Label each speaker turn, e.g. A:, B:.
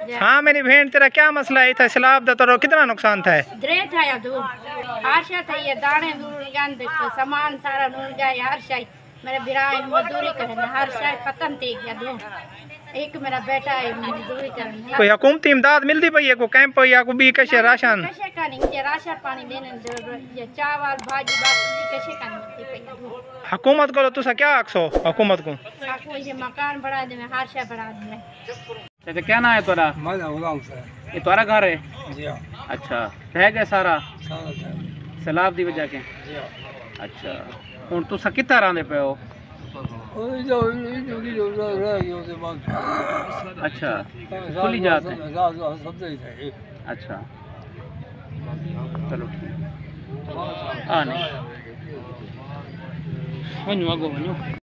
A: हाँ मेरी बहन, तेरा क्या मसला है? इतना सैलाब दा तो कितना नुकसान था?
B: दरे था या दो आशा था, ये दाने नूर गंद सामान सारा नूर गया, हर शाय मेरे बिरा मजदूरी करने हर शाय खत्म थी गया। दो एक मेरा बेटा है मजदूरी करने।
A: कोई हुकूमती इमदाद मिलती पई है? को कैंप या को भी कैसे राशन?
B: कैसे का नहीं, ये राशन पानी देने ये चावल भाजी बाकी कैसे का नहीं पई।
A: हुकूमत को तुसा क्या आखो? हुकूमत को
B: आपको ये मकान बढ़ा दे, हर शाय बढ़ा दे।
C: अच्छा क्या नाम है तोरा? ये तुम्हारा घर है?
D: जी हाँ।
C: अच्छा रह गया सारा सैलाब की वजह के?
D: जी हाँ।
C: अच्छा हूँ तुसा कितना रहा पे हो? अच्छा खुली जात है। अच्छा चलो ठीक। हाँ नहीं वञो अॻो वञो।